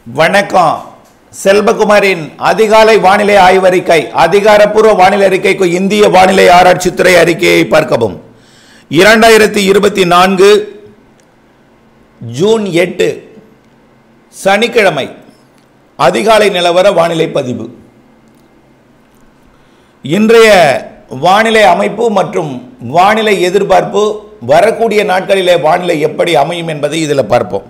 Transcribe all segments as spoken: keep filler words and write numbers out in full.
வணக்கம். செல்வகுமாரின் அதிகாலை வானிலை ஆய்வறிக்கை. அதிகாரப்பூர்வ வானிலை அறிக்கைக்கு இந்திய வானிலை ஆராய்ச்சித்துறை அறிக்கையை பார்க்கவும். இரண்டாயிரத்தி இருபத்தி நான்கு ஜூன் எட்டு சனிக்கிழமை அதிகாலை நிலவர வானிலை பதிவு. இன்றைய வானிலை அமைப்பு மற்றும் வானிலை எதிர்பார்ப்பு, வரக்கூடிய நாட்களிலே வானிலை எப்படி அமையும் என்பதை இதில் பார்ப்போம்.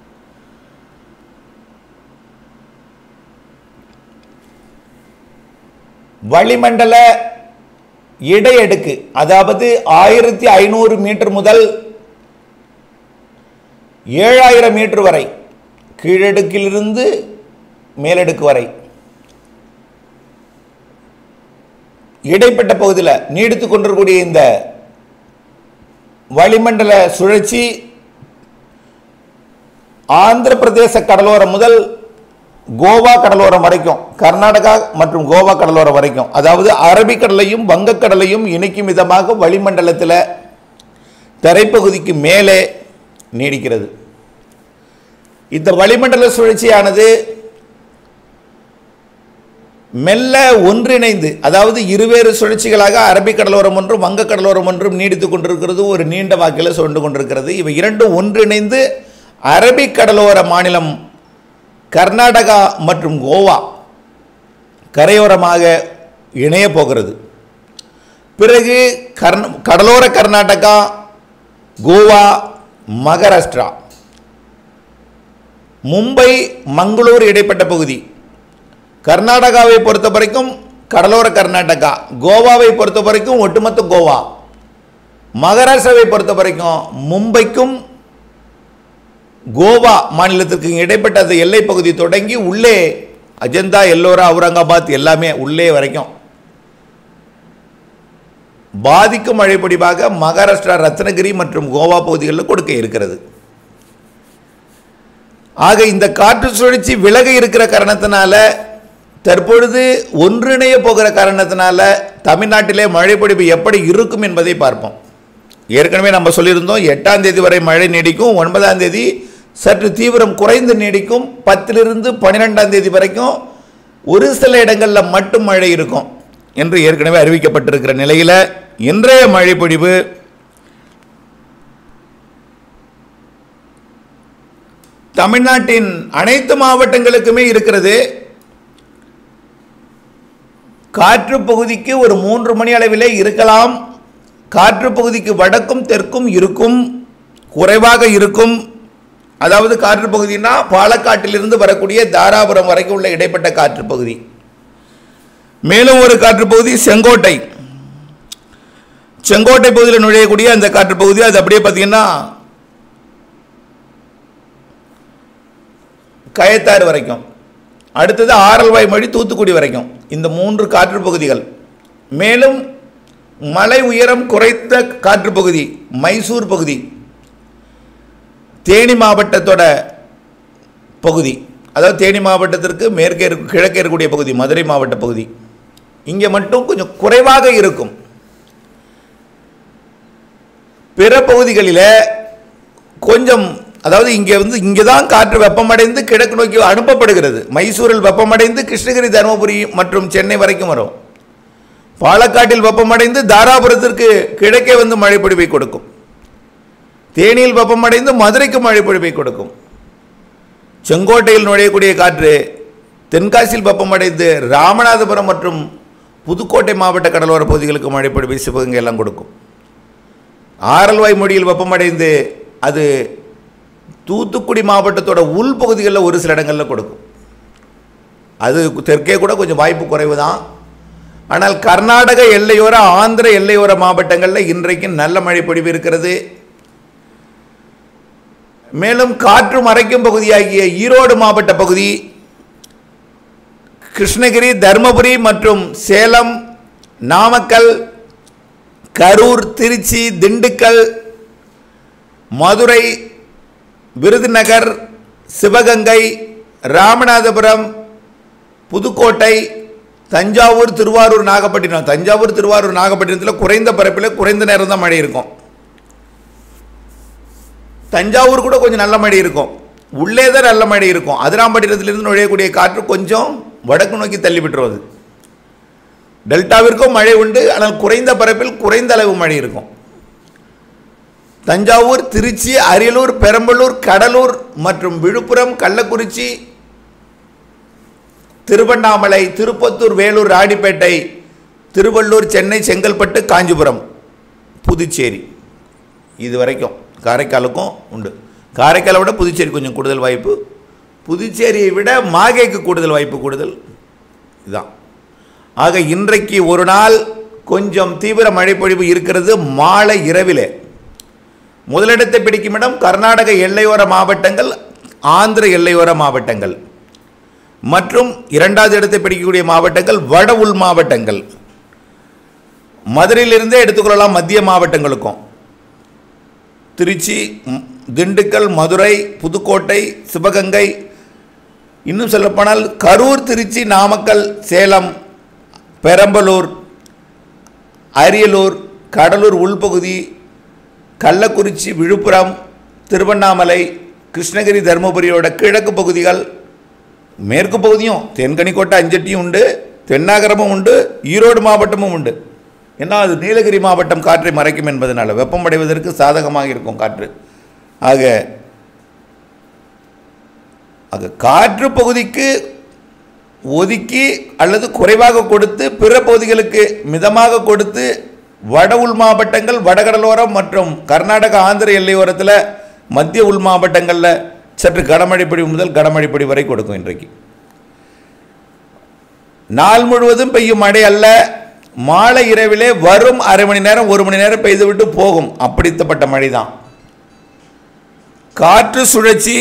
வளிமண்டல இடையடுக்கு, அதாவது ஆயிரத்தி ஐநூறு மீட்டர் முதல் ஏழாயிரம் மீட்டர் வரை, கீழடுக்கிலிருந்து மேலடுக்கு வரை இடைப்பட்ட பகுதியில் நீடித்துக் கொண்டிருக்கூடிய இந்த வளிமண்டல சுழற்சி ஆந்திர பிரதேச கடலோரம் முதல் கோவா கடலோரம் வரைக்கும், கர்நாடகா மற்றும் கோவா கடலோரம் வரைக்கும், அதாவது அரபிக்கடலையும் வங்கக்கடலையும் இணைக்கும் விதமாக வளிமண்டலத்தில் தரைப்பகுதிக்கு மேலே நீடிக்கிறது. இந்த வளிமண்டல சுழற்சியானது மெல்ல ஒன்றிணைந்து, அதாவது இருவேறு சுழற்சிகளாக அரபிக்கடலோரம் ஒன்றும் வங்கக்கடலோரம் ஒன்றும் நீடித்துக் கொண்டிருக்கிறது, ஒரு நீண்ட வாக்கில் சுழன்று கொண்டிருக்கிறது. இவை இரண்டும் ஒன்றிணைந்து அரபிக்கடலோர மாநிலம் கர்நாடகா மற்றும் கோவா கரையோரமாக இணைய போகிறது. பிறகு கடலோர கர்நாடகா, கோவா, மகாராஷ்டிரா, மும்பை, மங்களூர் இடைப்பட்ட பகுதி, கர்நாடகாவை பொறுத்த வரைக்கும் கடலோர கர்நாடகா, கோவாவை பொறுத்த வரைக்கும் ஒட்டுமொத்த கோவா, மகாராஷ்டிராவை பொறுத்த வரைக்கும் மும்பைக்கும் கோவா மாநிலத்திற்கு இடைப்பட்ட அந்த எல்லை பகுதி தொடங்கி உள்ளே அஜந்தா, எல்லோரா, அவுரங்காபாத் எல்லாமே உள்ளே வரைக்கும் பாதிக்கும் மழைப்பொழிவாக மகாராஷ்டிரா, ரத்னகிரி மற்றும் கோவா பகுதிகளில் கொடுக்க இருக்கிறது. ஆக இந்த காற்று சுழற்சி விலக இருக்கிற காரணத்தினால, தற்பொழுது ஒன்றிணைய போகிற காரணத்தினால தமிழ்நாட்டிலே மழைப்பொழிவு எப்படி இருக்கும் என்பதை பார்ப்போம். ஏற்கனவே நம்ம சொல்லியிருந்தோம், எட்டாம் தேதி வரை மழை நீடிக்கும், ஒன்பதாம் தேதி சற்று தீவிரம் குறைந்து நீடிக்கும், பத்திலிருந்து பன்னிரெண்டாம் தேதி வரைக்கும் ஒரு சில இடங்களில் மட்டும் மழை இருக்கும் என்று ஏற்கனவே அறிவிக்கப்பட்டிருக்கிற நிலையில் இன்றைய மழை பொழிவு தமிழ்நாட்டின் அனைத்து மாவட்டங்களுக்குமே இருக்கிறது. காற்று பகுதிக்கு ஒரு மூன்று மணி அளவிலே இருக்கலாம். காற்று பகுதிக்கு வடக்கும் தெற்கும் இருக்கும், குறைவாக இருக்கும். அதாவது காற்று பகுதினா பாலக்காட்டிலிருந்து வரக்கூடிய தாராபுரம் வரைக்கும் உள்ள இடைப்பட்ட காற்று பகுதி. மேலும் ஒரு காற்று பகுதி செங்கோட்டை, செங்கோட்டை பகுதியில் நுழையக்கூடிய அந்த காற்று பகுதி, அது அப்படியே பார்த்தீங்கன்னா கயத்தாறு வரைக்கும், அடுத்தது ஆரல்வாய் மொழி தூத்துக்குடி வரைக்கும், இந்த மூன்று காற்று பகுதிகள். மேலும் மலை உயரம் குறைந்த காற்று பகுதி மைசூர் பகுதி, தேனி மாவட்டத்தோட பகுதி, அதாவது தேனி மாவட்டத்திற்கு மேற்கே கிழக்கே இருக்கக்கூடிய பகுதி மதுரை மாவட்ட பகுதி, இங்கே மட்டும் கொஞ்சம் குறைவாக இருக்கும். பிற பகுதிகளில் கொஞ்சம், அதாவது இங்கே வந்து இங்கே தான் காற்று வெப்பமடைந்து கிழக்கு நோக்கி அனுப்பப்படுகிறது. மைசூரில் வெப்பமடைந்து கிருஷ்ணகிரி, தருமபுரி மற்றும் சென்னை வரைக்கும் வரும். பாலக்காட்டில் வெப்பமடைந்து தாராபுரத்திற்கு கிழக்கே வந்து மழைப்பொழிவை கொடுக்கும். தேனியில் வெப்பமடைந்து மதுரைக்கு மழைப்பொழிவை கொடுக்கும். செங்கோட்டையில் நுழையக்கூடிய காற்று தென்காசியில் வெப்பமடைந்து ராமநாதபுரம் மற்றும் புதுக்கோட்டை மாவட்ட கடலோர பகுதிகளுக்கு மழைப்பொழிவை சிவகங்கை எல்லாம் கொடுக்கும். ஆரல்வாய் மொழியில் வெப்பமடைந்து அது தூத்துக்குடி மாவட்டத்தோட உள் பகுதிகளில் ஒரு சில இடங்களில் கொடுக்கும். அது தெற்கே கூட கொஞ்சம் வாய்ப்பு குறைவு தான். ஆனால் கர்நாடக எல்லையோர, ஆந்திர எல்லையோர மாவட்டங்களில் இன்றைக்கு நல்ல மழை பொழிவு இருக்கிறது. மேலும் காற்று மறைக்கும் பகுதியாகிய ஈரோடு மாவட்ட பகுதி, கிருஷ்ணகிரி, தருமபுரி மற்றும் சேலம், நாமக்கல், கரூர், திருச்சி, திண்டுக்கல், மதுரை, விருதுநகர், சிவகங்கை, ராமநாதபுரம், புதுக்கோட்டை, தஞ்சாவூர், திருவாரூர், நாகப்பட்டினம். தஞ்சாவூர், திருவாரூர், நாகப்பட்டினத்தில் குறைந்த பரப்பில் குறைந்த நேரம் தான் மழை இருக்கும். தஞ்சாவூர் கூட கொஞ்சம் நல்ல மழை இருக்கும். உள்ளே தான் நல்ல மழை இருக்கும். அதிராம்பட்டினத்திலிருந்து நுழையக்கூடிய காற்று கொஞ்சம் வடக்கு நோக்கி தள்ளி விட்டுருவது. டெல்டாவிற்கும் மழை உண்டு, ஆனால் குறைந்த பரப்பில் குறைந்த அளவு மழை இருக்கும். தஞ்சாவூர், திருச்சி, அரியலூர், பெரம்பலூர், கடலூர் மற்றும் விழுப்புரம், கள்ளக்குறிச்சி, திருவண்ணாமலை, திருப்பத்தூர், வேலூர், ராணிப்பேட்டை, திருவள்ளூர், சென்னை, செங்கல்பட்டு, காஞ்சிபுரம், புதுச்சேரி இது வரைக்கும் காரைக்காலுக்கும் உண்டு. காரைக்காலை விட புதுச்சேரி கொஞ்சம் கூடுதல் வாய்ப்பு, புதுச்சேரியை விட மாகேக்கு கூடுதல் வாய்ப்பு கூடுதல் இதுதான். ஆக இன்றைக்கு ஒரு நாள் கொஞ்சம் தீவிர மழைப்பொழிவு இருக்கிறது. மாலை இரவிலே முதலிடத்தை பிடிக்கும் இடம் கர்நாடக எல்லையோர மாவட்டங்கள், ஆந்திர எல்லையோர மாவட்டங்கள் மற்றும் இரண்டாவது இடத்தை பிடிக்கக்கூடிய மாவட்டங்கள் வட உள் மாவட்டங்கள். மதுரையிலிருந்தே எடுத்துக்கொள்ளலாம். மத்திய மாவட்டங்களுக்கும் திருச்சி, திண்டுக்கல், மதுரை, புதுக்கோட்டை, சிவகங்கை, இன்னும் சொல்லப்போனால் கரூர், திருச்சி, நாமக்கல், சேலம், பெரம்பலூர், அரியலூர், கடலூர் உள்பகுதி, கள்ளக்குறிச்சி, விழுப்புரம், திருவண்ணாமலை, கிருஷ்ணகிரி, தருமபுரியோட கிழக்கு பகுதிகள், மேற்கு பகுதியும் தென்கனிக்கோட்டை, அஞ்சட்டியும் உண்டு, தென்னாகரமும் உண்டு, ஈரோடு மாவட்டமும் உண்டு. ஏன்னா அது நீலகிரி மாவட்டம் காற்றை மறைக்கும் என்பதனால வெப்பமடைவதற்கு சாதகமாக இருக்கும் காற்று. ஆக ஆக காற்று பகுதிக்கு ஒதுக்கி அல்லது குறைவாக கொடுத்து பிற பகுதிகளுக்கு மிதமாக கொடுத்து வட உள் மாவட்டங்கள், வடகடலோரம் மற்றும் கர்நாடக ஆந்திர எல்லையோரத்தில் மத்திய உள் மாவட்டங்களில் சற்று கனமழைப்பொழிவு முதல் கனமழைப்பொழி வரை கொடுக்கும். இன்றைக்கு நாள் முழுவதும் பெய்யும் மழை அல்ல, மாலை இரவிலே வரும் அரை மணி நேரம் ஒரு மணி நேரம் பெய்துவிட்டு போகும். அப்படிப்பட்ட மழை தான். காற்று சுழற்சி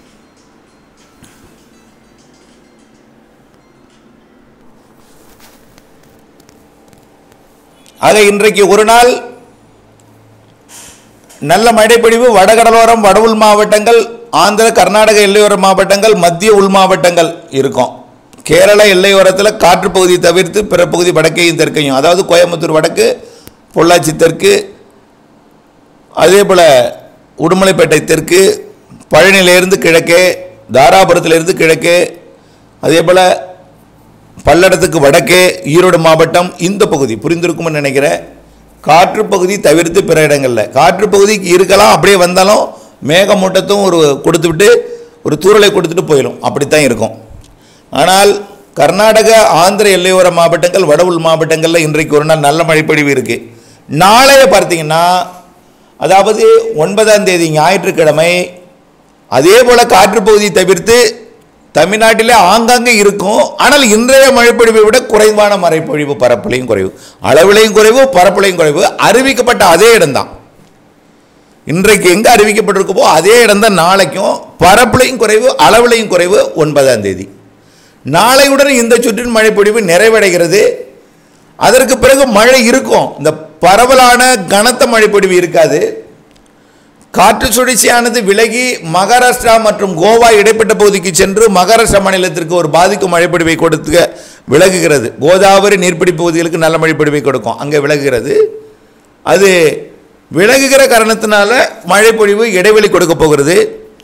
ஆக இன்றைக்கு ஒரு நாள் நல்ல மழைப்பொழிவு வடகடலோரம், வட உள் மாவட்டங்கள், ஆந்திர கர்நாடக எல்லையோர மாவட்டங்கள், மத்திய உள் மாவட்டங்கள் இருக்கும். கேரள எல்லையோரத்தில் காற்று பகுதியை தவிர்த்து பிற பகுதி வடக்கையும் தெற்கையும், அதாவது கோயம்புத்தூர் வடக்கு, பொள்ளாச்சி தெற்கு, அதே போல் உடுமலைப்பேட்டை தெற்கு, பழனியிலிருந்து கிழக்கே, தாராபுரத்திலிருந்து கிழக்கே, அதே போல் பல்லடத்துக்கு வடக்கே, ஈரோடு மாவட்டம், இந்த பகுதி புரிந்திருக்கும்னு நினைக்கிறேன். காற்று பகுதி தவிர்த்து பிற இடங்களில் காற்று பகுதிக்கு இருக்கலாம். அப்படியே வந்தாலும் மேகமூட்டத்தும் ஒரு கொடுத்து விட்டு ஒரு தூறலை கொடுத்துட்டு போயிடும். அப்படித்தான் இருக்கும். ஆனால் கர்நாடக ஆந்திர எல்லையோர மாவட்டங்கள், வட உள் மாவட்டங்களில் இன்றைக்கு ஒரு நாள் நல்ல மழைப்பொழிவு இருக்குது. நாளைய பார்த்தீங்கன்னா, அதாவது ஒன்பதாம் தேதி ஞாயிற்றுக்கிழமை, அதே போல் காற்று பகுதியை தவிர்த்து தமிழ்நாட்டிலே ஆங்காங்கே இருக்கும். ஆனால் இன்றைய மழைப்பொழிவை விட குறைவான மழைப்பொழிவு, பரப்பளையும் குறைவு, அளவிலையும் குறைவு, பரப்பளையும் குறைவு. அறிவிக்கப்பட்ட அதே இடம்தான். இன்றைக்கு எங்கே அறிவிக்கப்பட்டிருக்கோ அதே இடம்தான் நாளைக்கும். பரப்பளையும் குறைவு, அளவிலையும் குறைவு. ஒன்பதாம் தேதி நாளையுடன் இந்த சுற்றின் மழைப்பொழிவு நிறைவடைகிறது. அதற்கு பிறகு மழை இருக்கும். இந்த பரவலான கனத்த மழைப்பொழிவு இருக்காது. காற்று சுழற்சியானது விலகி மகாராஷ்டிரா மற்றும் கோவா இடைப்பட்ட பகுதிக்கு சென்று மகாராஷ்டிரா மாநிலத்திற்கு ஒரு பாதிக்கும் மழைப்பொழிவை கொடுத்து விலகுகிறது. கோதாவரி நீர்ப்பிடி பகுதிகளுக்கு நல்ல மழைப்பொழிவை கொடுக்கும், அங்கே விலகுகிறது. அது விலகுகிற காரணத்தினால மழைப்பொழிவு இடைவெளி கொடுக்க போகிறது.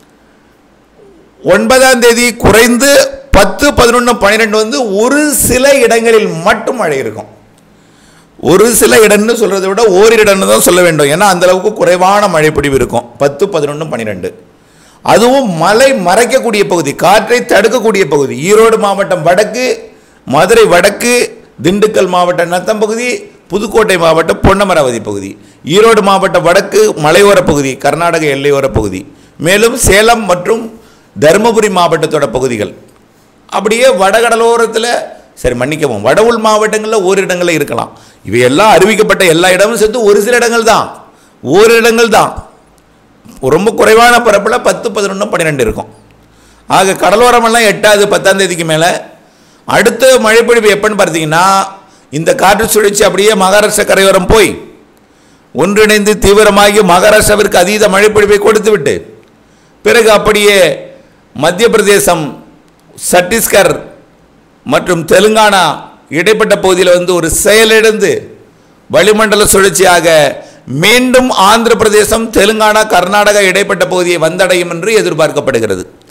ஒன்பதாம் தேதி குறைந்து பத்து, பதினொன்று, பன்னிரெண்டு வந்து ஒரு சில இடங்களில் மட்டும் மழை இருக்கும். ஒரு சில இடம்னு சொல்றதை விட ஓரிரு இடம்னு தான் சொல்ல வேண்டும். ஏன்னா அந்த அளவுக்கு குறைவான மழைப்பொழிவு இருக்கும். பத்து, பதினொன்று, பன்னிரெண்டு. அதுவும் மழை மறைக்கக்கூடிய பகுதி, காற்றை தடுக்கக்கூடிய பகுதி. ஈரோடு மாவட்டம் வடக்கு, மதுரை வடக்கு, திண்டுக்கல் மாவட்டம் நத்தம் பகுதி, புதுக்கோட்டை மாவட்டம் பொன்னமராவதி பகுதி, ஈரோடு மாவட்டம் வடக்கு மலையோர பகுதி, கர்நாடக எல்லையோர பகுதி, மேலும் சேலம் மற்றும் தருமபுரி மாவட்டத்தோட பகுதிகள். அப்படியே வடகடலோரத்தில், சரி மன்னிக்கவும், வட உள் மாவட்டங்களில் ஓரிரு இடங்களில் இருக்கலாம். இவையெல்லாம் அறிவிக்கப்பட்ட எல்லா இடமும் சேர்த்து ஒரு சில இடங்கள் தான், ஓரிரு இடங்கள் தான். ரொம்ப குறைவான பரப்பில் பத்து, பதினொன்று, பன்னிரெண்டு இருக்கும். ஆக கடலோரமெல்லாம் எட்டாவது பத்தாம் தேதிக்கு மேலே. அடுத்த மழைப்பொழிவு எப்போன்னு பார்த்தீங்கன்னா, இந்த காற்று சுழற்சி அப்படியே மகாராஷ்டிரா கரையோரம் போய் ஒன்றிணைந்து தீவிரமாகி மகாராஷ்டிராவிற்கு அதீத மழைப்பொழிவை கொடுத்து விட்டு பிறகு அப்படியே மத்திய பிரதேசம், சத்தீஸ்கர் மற்றும் தெலுங்கானா இடைப்பட்ட பகுதியில் வந்து ஒரு செயலிழந்து வளிமண்டல சுழற்சியாக மீண்டும் ஆந்திர பிரதேசம், தெலுங்கானா, கர்நாடகா இடைப்பட்ட பகுதியை வந்தடையும் என்று எதிர்பார்க்கப்படுகிறது.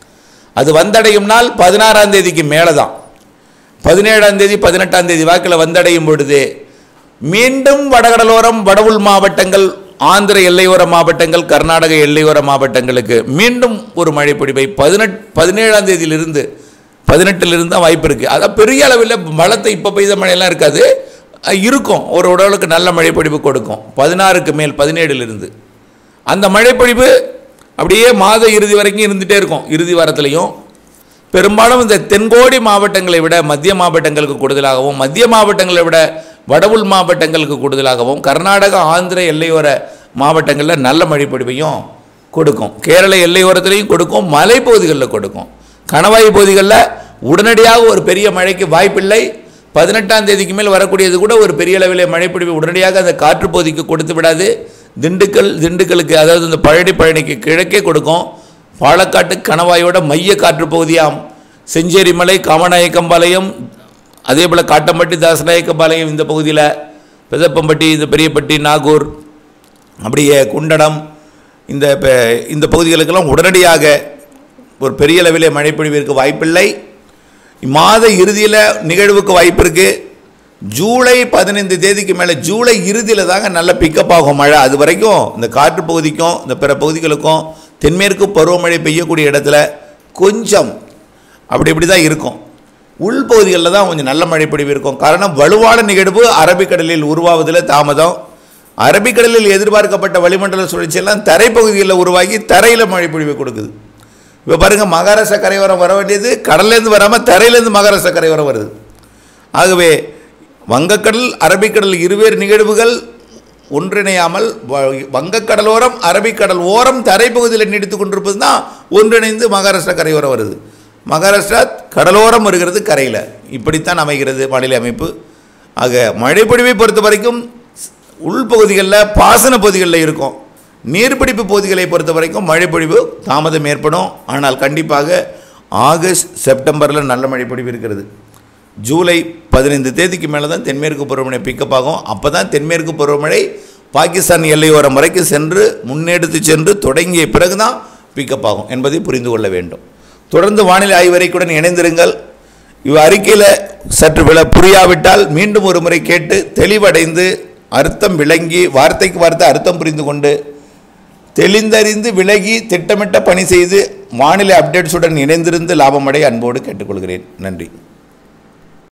அது வந்தடையும் நாள் பதினாறாம் தேதிக்கு மேலே தான். பதினேழாம் தேதி பதினெட்டாம் தேதி வாக்கில் வந்தடையும் பொழுது மீண்டும் வடகடலோரம் வடவுள் மாவட்டங்கள், ஆந்திர எல்லையோர மாவட்டங்கள், கர்நாடக எல்லையோர மாவட்டங்களுக்கு மீண்டும் ஒரு மழை பொழிவை பதினெட் பதினேழாம் தேதியிலிருந்து பதினெட்டிலிருந்து தான் வாய்ப்பு இருக்குது. அதான் பெரிய அளவில் பலத்தை இப்போ பெய்த மழையெல்லாம் இருக்காது, இருக்கும், ஒரு உடலுக்கு நல்ல மழை பொழிவு கொடுக்கும். பதினாறுக்கு மேல் பதினேழுலிருந்து அந்த மழை பொழிவு அப்படியே மாத இறுதி வரைக்கும் இருந்துகிட்டே இருக்கும். இறுதி வாரத்திலையும் பெரும்பாலும் இந்த தென்கோடி மாவட்டங்களை விட மத்திய மாவட்டங்களுக்கு கூடுதலாகவும், மத்திய மாவட்டங்களை விட வடவுள் மாவட்டங்களுக்கு கூடுதலாகவும், கர்நாடக ஆந்திர எல்லையோர மாவட்டங்களில் நல்ல மழை பொழிவையும் கொடுக்கும். கேரள எல்லையோரத்திலையும் கொடுக்கும், மலைப்பகுதிகளில் கொடுக்கும். கணவாய் பகுதிகளில் உடனடியாக ஒரு பெரிய மழைக்கு வாய்ப்பில்லை. பதினெட்டாம் தேதிக்கு மேல் வரக்கூடியது கூட ஒரு பெரிய அளவில் மழைப்பொழிவு உடனடியாக அந்த காற்று பகுதிக்கு கொடுத்து விடாது. திண்டுக்கல் திண்டுக்கலுக்கு அதாவது இந்த பழனி பழனிக்கு கிழக்கே கொடுக்கும். பாலக்காட்டு கணவாயோட மைய காற்று பகுதியாம் செஞ்சேரி மலை, காமநாயக்கம்பாளையம், அதே போல் காட்டம்பட்டி, தாசநாயக்கம்பாளையம், இந்த பகுதியில் பெதப்பம்பட்டி, இந்த பெரியப்பட்டி, நாகூர், அப்படியே குண்டடம், இந்த இந்த பகுதிகளுக்கெல்லாம் உடனடியாக ஒரு பெரிய அளவிலே மழைப்பொழிவிற்கு வாய்ப்பில்லை. மாத இறுதியில் நிகழ்வுக்கு வாய்ப்பு இருக்குது. ஜூலை பதினைந்து தேதிக்கு மேலே, ஜூலை இறுதியில் தாங்க நல்ல பிக்கப் ஆகும் மழை. அது வரைக்கும் இந்த காற்று பகுதிக்கும் இந்த பிற பகுதிகளுக்கும் தென்மேற்கு பருவமழை பெய்யக்கூடிய இடத்துல கொஞ்சம் அப்படி இப்படி தான் இருக்கும். உள்பகுதிகளில் தான் கொஞ்சம் நல்ல மழைப்பொழிவு இருக்கும். காரணம், வலுவான நிகழ்வு அரபிக்கடலில் உருவாவதில் தாமதம். அரபிக்கடலில் எதிர்பார்க்கப்பட்ட வளிமண்டல சுழற்சியெல்லாம் தரைப்பகுதிகளில் உருவாகி தரையில் மழைப்பொழிவு கொடுக்குது. இப்போ பாருங்கள், மகாராஷ்டிரா கரையோரம் வர வேண்டியது கடல்லேருந்து வராமல் தரையிலேருந்து மகாராஷ்டிரா கரையோரம் வருது. ஆகவே வங்கக்கடல் அரபிக்கடல் இருவேறு நிகழ்வுகள் ஒன்றிணையாமல் வங்கக்கடலோரம் அரபிக்கடல் ஓரம் தரைப்பகுதியில் நீடித்து கொண்டிருப்பது தான் ஒன்றிணைந்து மகாராஷ்டிரா கரையோரம் வருது. மகாராஷ்டிரா கடலோரம் வருகிறது கரையில். இப்படித்தான் அமைகிறது வானிலை அமைப்பு. ஆக மழைப்பொழிவை பொறுத்த வரைக்கும் உள்பகுதிகளில் பாசன பகுதிகளில் இருக்கும். நீர்பிடிப்பு பகுதிகளை பொறுத்த வரைக்கும் மழைப்பொழிவு தாமதம் ஏற்படும். ஆனால் கண்டிப்பாக ஆகஸ்ட் செப்டம்பரில் நல்ல மழைப்பொழிவு இருக்கிறது. ஜூலை பதினைந்து தேதிக்கு மேலே தான் தென்மேற்கு பருவமழை பிக்கப் ஆகும். அப்போ தான் தென்மேற்கு பருவமழை பாகிஸ்தான் எல்லையோரம் வரைக்கும் சென்று முன்னெடுத்து சென்று தொடங்கிய பிறகு தான் பிக்கப் ஆகும் என்பதை புரிந்து கொள்ள வேண்டும். தொடர்ந்து வானிலை ஆய்வறிக்கையுடன் இணைந்திருங்கள். இவ் அறிக்கையில் சற்று வில புரியாவிட்டால் மீண்டும் ஒரு முறை கேட்டு தெளிவடைந்து அர்த்தம் விளங்கி வார்த்தைக்கு வார்த்தை அர்த்தம் புரிந்து கொண்டு தெளிந்தறிந்து விலகி திட்டமிட்ட பணி செய்து வானிலை அப்டேட்ஸுடன் இணைந்திருந்து லாபமடைய அன்போடு கேட்டுக்கொள்கிறேன். நன்றி.